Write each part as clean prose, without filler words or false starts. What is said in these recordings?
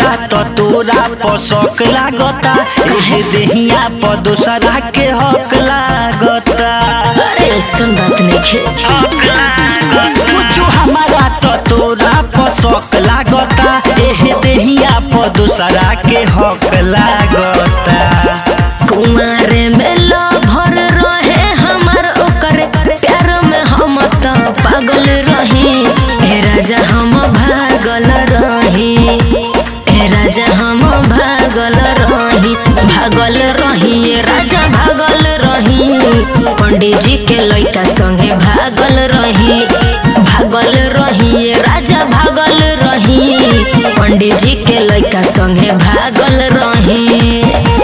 हमारा तो तोरा पसक लागता, देहिया पर दूसरा के हक लागता। अरे सुन बात नहीं कुछ हमारा तो तोरा पसक लागता, देहिया पर दूसरा के हक लागता। कुमार में भर रहे हमार ओकर प्यार में हम तो पागल रही। हे राजा हम भागल रही, हे राजा हम भागल रही, भागल रही ये राजा भागल रही। पंडित जी के लइका संगे भागल रही, भागल रही ये राजा भागल रही। पंडित जी के लइका संगे भागल रही।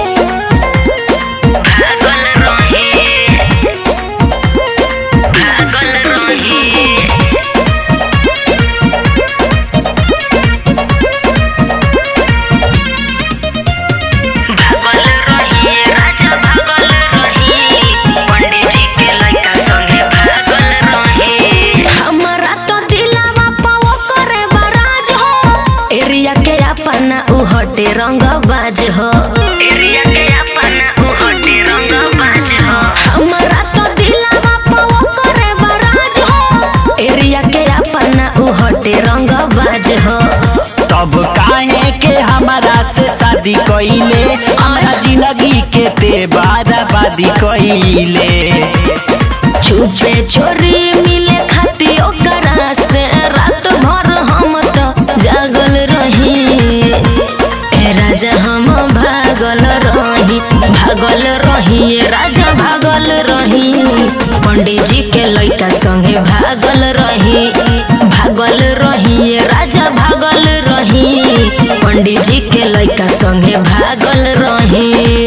हटे रंग बाज हो, एरिया के अपना उ हटे रंग बाज हो। हमारा तो दिलवा पवो करे बराज हो, एरिया के अपना उ हटे रंग बाज हो। तब काहे के हमारा से शादी कइले, हमारा जिंदगी के ते बर्बादी कइले। छुपे छोरी मिले खाती ओकरा से रात भर हम तो जागल रही। राजा हम भागल रही, भागल रही ये राजा भागल रही। पंडित जी के लइका संगे भागल रही, भागल रही ये राजा भागल रही। पंडित जी के लइका संगे भागल रही,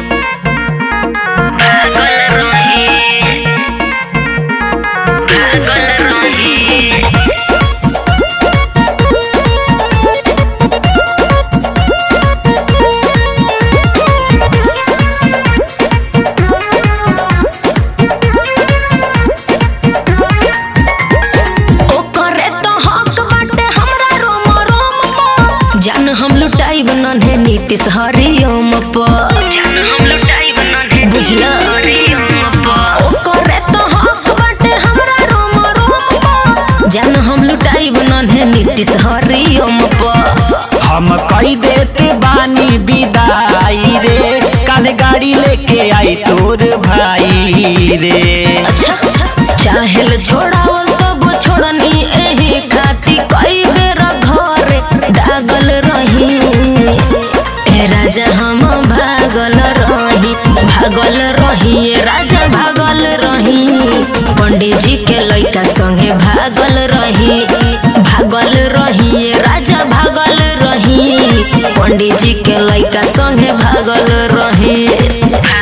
भागल रही, भागल रही। हम लुटाई बनन है नीतीश हरिओम पर, जान हम लुटाई बनन है बुझला हरिओम पर। ओकरे तो हक बाटे हमरा रोम रोम पर, जान हम लुटाई बनन है नीतीश हरिओम पर। हम कई देते बानी विदाई रे, कल गाड़ी लेके आई तोर भाई रे। अच्छा चाहेल छोड़ावल तब छोड़नी एही खाती कई बेर घर दागल रही। ए राजा हम भागल रही, भागल रही ये राजा भागल रही। पंडित जी के लइका संगे भागल रही, भागल रही ये राजा भागल रही। पंडित जी के लइका संगे भागल रही।